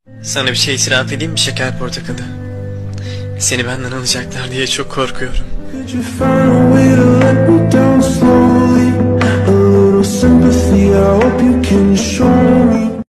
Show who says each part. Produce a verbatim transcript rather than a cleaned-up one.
Speaker 1: Sana bir şey itiraf edeyim mi şeker portakalı? Seni benden alacaklar diye çok korkuyorum.
Speaker 2: Could you find a way